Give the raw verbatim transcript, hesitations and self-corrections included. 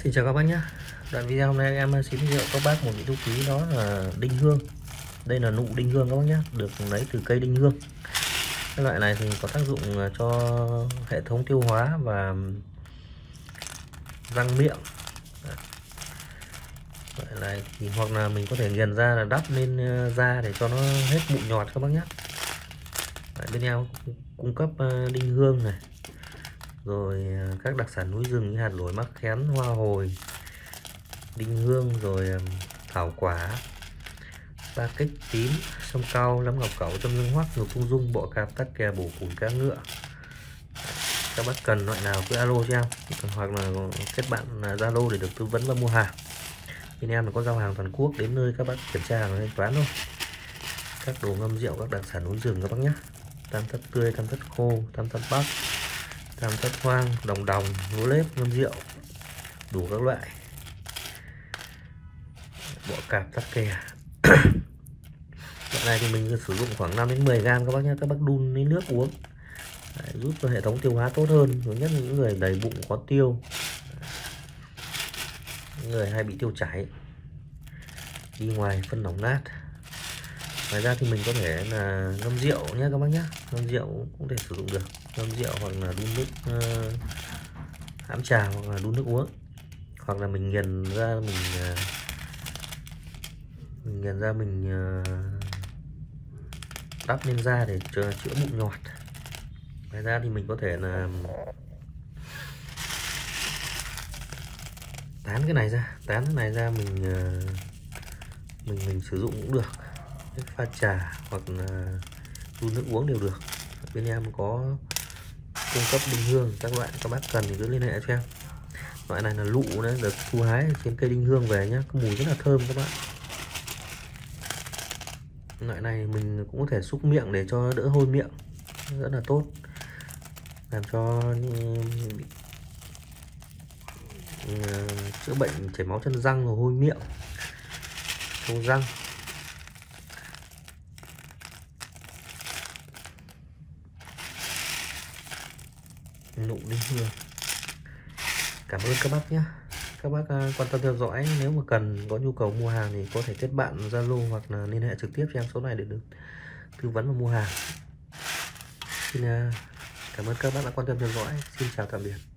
Xin chào các bác nhé. Đoạn video hôm nay em xin giới thiệu các bác một những vũ khí, đó là đinh hương. Đây là nụ đinh hương các bác nhé, được lấy từ cây đinh hương. Cái loại này thì có tác dụng cho hệ thống tiêu hóa và răng miệng. Loại này thì hoặc là mình có thể nghiền ra là đắp lên da để cho nó hết mụn nhọt các bác nhé. Tại bên em cung cấp đinh hương này, rồi các đặc sản núi rừng như hạt lổi, mắc khén, hoa hồi, đinh hương, rồi thảo quả, sa kích, tím, sâm cau, lấm ngọc cẩu, châm dương hoắc, ngực ung dung, bọ cạp, tắc kè, bổ củi, cá ngựa. Các bác cần loại nào cứ alo cho em, hoặc là kết bạn Zalo để được tư vấn và mua hàng. Bên em là có giao hàng toàn quốc, đến nơi các bác kiểm tra hàng thanh toán thôi. Các đồ ngâm rượu, các đặc sản núi rừng các bác nhé: tam thất tươi, tam thất khô, tam thất bắc, tam thất hoang, đồng đồng, lúa lép, ngâm rượu đủ các loại, bọ cạp, tắc kè. Loại này thì mình sử dụng khoảng năm đến mười gam các bác nhé. Các bác đun lấy nước uống. Đấy, giúp cho hệ thống tiêu hóa tốt hơn, nhất là những người đầy bụng có tiêu, những người hay bị tiêu chảy, đi ngoài phân lỏng nát. Ngoài ra thì mình có thể là ngâm rượu nhé các bác nhé. Ngâm rượu cũng thể sử dụng được, ngâm rượu hoặc là đun nước uh, hãm trà, hoặc là đun nước uống, hoặc là mình nghiền ra mình uh, mình nghiền ra mình uh, đắp lên da để chữa, chữa mụn nhọt. Ngoài ra thì mình có thể là tán cái này ra, tán cái này ra mình uh, mình mình sử dụng cũng được, pha trà hoặc là đun nước uống đều được. Bên em có cung cấp đinh hương các loại, các bác cần thì cứ liên hệ cho em. Loại này là lụ đấy, được thu hái trên cây đinh hương về nhá, có mùi rất là thơm các bạn. Loại này mình cũng có thể xúc miệng để cho đỡ hôi miệng, rất là tốt, làm cho chữa bệnh chảy máu chân răng, rồi hôi miệng, khô răng. Nụ đinh hương. Cảm ơn các bác nhé. Các bác quan tâm theo dõi, nếu mà cần có nhu cầu mua hàng thì có thể kết bạn Zalo hoặc là liên hệ trực tiếp cho em số này để được tư vấn và mua hàng. Xin cảm ơn các bác đã quan tâm theo dõi. Xin chào tạm biệt.